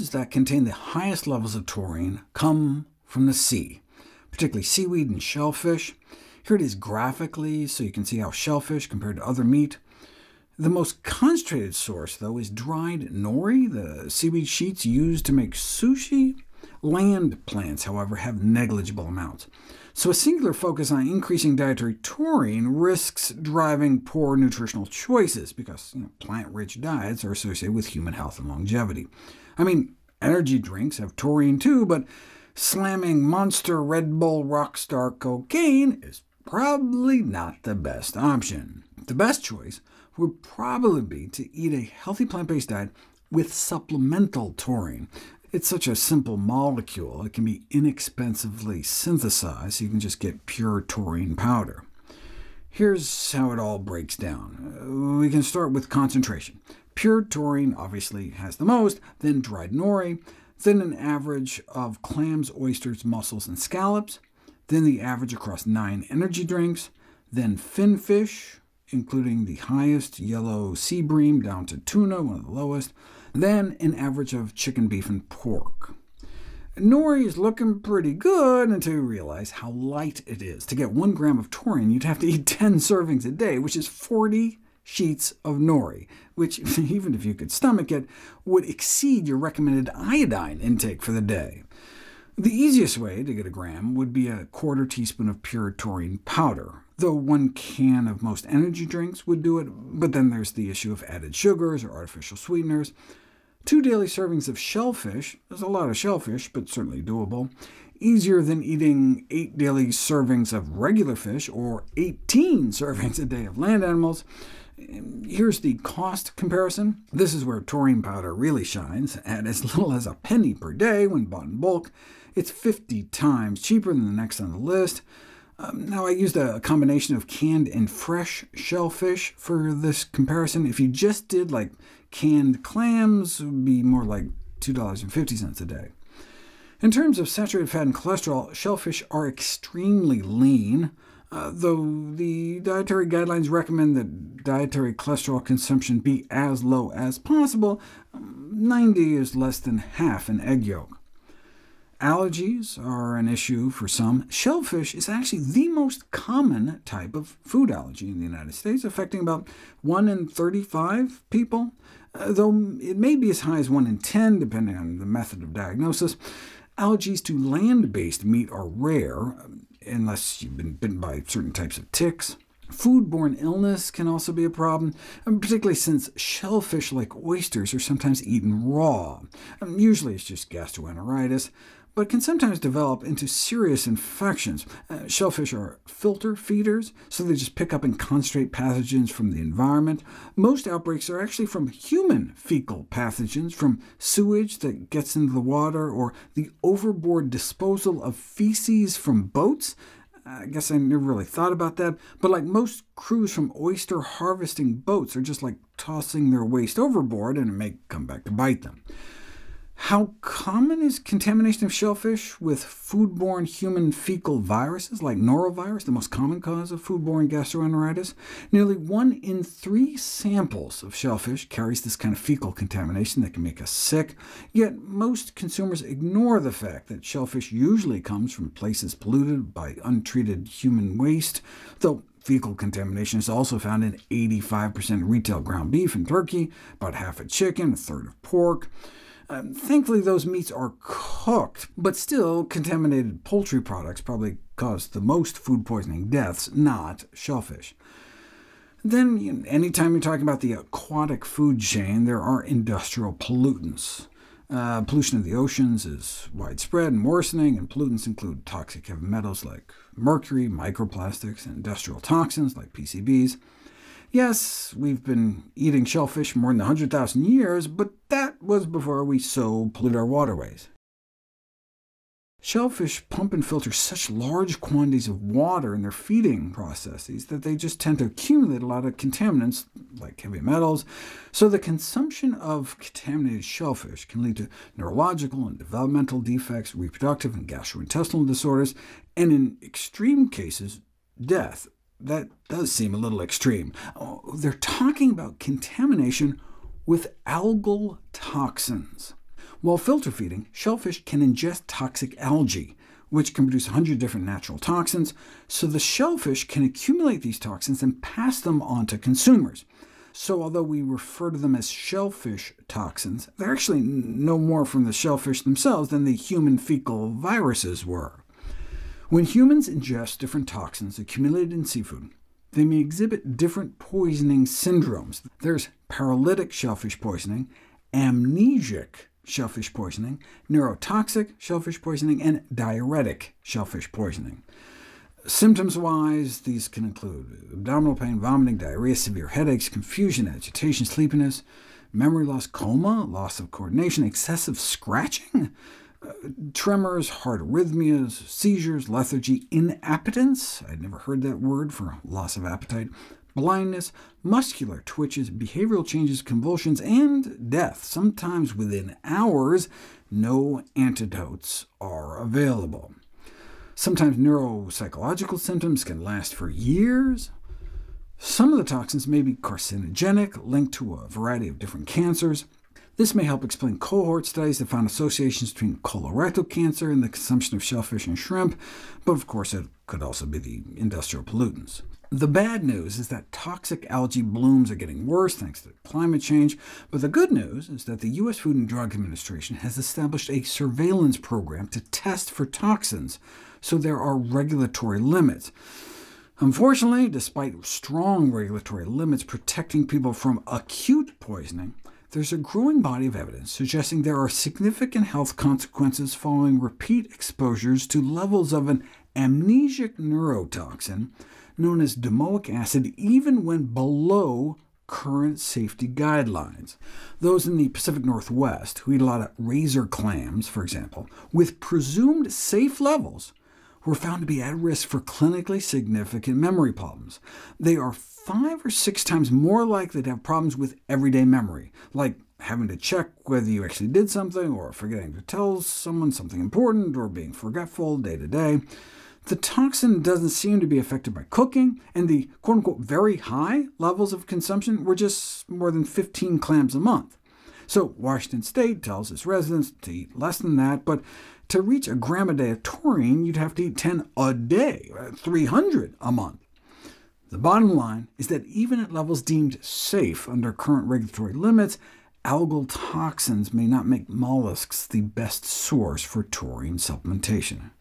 foods that contain the highest levels of taurine come from the sea, particularly seaweed and shellfish. Here it is graphically, so you can see how shellfish compared to other meat. The most concentrated source, though, is dried nori, the seaweed sheets used to make sushi. Land plants, however, have negligible amounts. So a singular focus on increasing dietary taurine risks driving poor nutritional choices, because plant-rich diets are associated with human health and longevity. I mean, energy drinks have taurine too, but slamming Monster, Red Bull, Rockstar cocaine is probably not the best option. The best choice would probably be to eat a healthy plant-based diet with supplemental taurine. It's such a simple molecule, it can be inexpensively synthesized, so you can just get pure taurine powder. Here's how it all breaks down. We can start with concentration. Pure taurine obviously has the most, then dried nori, then an average of clams, oysters, mussels, and scallops, then the average across 9 energy drinks, then finfish, including the highest, yellow sea bream, down to tuna, one of the lowest, then an average of chicken, beef, and pork. Nori is looking pretty good until you realize how light it is. To get 1 gram of taurine, you'd have to eat 10 servings a day, which is 40 sheets of nori, which, even if you could stomach it, would exceed your recommended iodine intake for the day. The easiest way to get a gram would be a quarter teaspoon of pure taurine powder, though 1 can of most energy drinks would do it, but then there's the issue of added sugars or artificial sweeteners. 2 daily servings of shellfish, there's a lot of shellfish, but certainly doable, easier than eating 8 daily servings of regular fish, or 18 servings a day of land animals. Here's the cost comparison. This is where taurine powder really shines. At as little as a penny per day when bought in bulk, it's 50 times cheaper than the next on the list. Now, I used a combination of canned and fresh shellfish for this comparison. If you just did like canned clams, it would be more like $2.50 a day. In terms of saturated fat and cholesterol, shellfish are extremely lean, though the dietary guidelines recommend that dietary cholesterol consumption be as low as possible. 90 is less than half an egg yolk. Allergies are an issue for some. Shellfish is actually the most common type of food allergy in the United States, affecting about 1 in 35 people, though it may be as high as 1 in 10, depending on the method of diagnosis. Allergies to land-based meat are rare, unless you've been bitten by certain types of ticks. Foodborne illness can also be a problem, particularly since shellfish, like oysters, are sometimes eaten raw. Usually it's just gastroenteritis, but can sometimes develop into serious infections. Shellfish are filter feeders, so they just pick up and concentrate pathogens from the environment. Most outbreaks are actually from human fecal pathogens, from sewage that gets into the water, or the overboard disposal of feces from boats. I guess I never really thought about that, but like most crews from oyster harvesting boats are just like tossing their waste overboard, and it may come back to bite them. How common is contamination of shellfish with foodborne human fecal viruses, like norovirus, the most common cause of foodborne gastroenteritis? Nearly 1 in 3 samples of shellfish carries this kind of fecal contamination that can make us sick, yet most consumers ignore the fact that shellfish usually comes from places polluted by untreated human waste, though fecal contamination is also found in 85% retail ground beef and turkey, about half of chicken, a third of pork. Thankfully, those meats are cooked, but still, contaminated poultry products probably cause the most food poisoning deaths, not shellfish. Then, anytime you're talking about the aquatic food chain, there are industrial pollutants. Pollution of the oceans is widespread and worsening, and pollutants include toxic heavy metals like mercury, microplastics, and industrial toxins like PCBs. Yes, we've been eating shellfish more than 100,000 years, but that was before we so polluted our waterways. Shellfish pump and filter such large quantities of water in their feeding processes that they just tend to accumulate a lot of contaminants, like heavy metals, so the consumption of contaminated shellfish can lead to neurological and developmental defects, reproductive and gastrointestinal disorders, and in extreme cases, death. That does seem a little extreme. They're talking about contamination with algal toxins. While filter feeding, shellfish can ingest toxic algae, which can produce 100 different natural toxins, so the shellfish can accumulate these toxins and pass them on to consumers. So although we refer to them as shellfish toxins, they're actually no more from the shellfish themselves than the human fecal viruses were. When humans ingest different toxins accumulated in seafood, they may exhibit different poisoning syndromes. There's paralytic shellfish poisoning, amnesic shellfish poisoning, neurotoxic shellfish poisoning, and diuretic shellfish poisoning. Symptoms-wise, these can include abdominal pain, vomiting, diarrhea, severe headaches, confusion, agitation, sleepiness, memory loss, coma, loss of coordination, excessive scratching, tremors, heart arrhythmias, seizures, lethargy, inappetence — I'd never heard that word for loss of appetite — blindness, muscular twitches, behavioral changes, convulsions, and death. Sometimes within hours. No antidotes are available. Sometimes neuropsychological symptoms can last for years. Some of the toxins may be carcinogenic, linked to a variety of different cancers. This may help explain cohort studies that found associations between colorectal cancer and the consumption of shellfish and shrimp, but of course it could also be the industrial pollutants. The bad news is that toxic algae blooms are getting worse thanks to climate change, but the good news is that the U.S. Food and Drug Administration has established a surveillance program to test for toxins, so there are regulatory limits. Unfortunately, despite strong regulatory limits protecting people from acute poisoning, there's a growing body of evidence suggesting there are significant health consequences following repeat exposures to levels of an amnesic neurotoxin known as domoic acid, even when below current safety guidelines. Those in the Pacific Northwest, who eat a lot of razor clams, for example, with presumed safe levels, were found to be at risk for clinically significant memory problems. They are 5 or 6 times more likely to have problems with everyday memory, like having to check whether you actually did something, or forgetting to tell someone something important, or being forgetful day to day. The toxin doesn't seem to be affected by cooking, and the quote-unquote very high levels of consumption were just more than 15 clams a month. So Washington State tells its residents to eat less than that, but to reach a gram a day of taurine, you'd have to eat 10 a day, 300 a month. The bottom line is that even at levels deemed safe under current regulatory limits, algal toxins may not make mollusks the best source for taurine supplementation.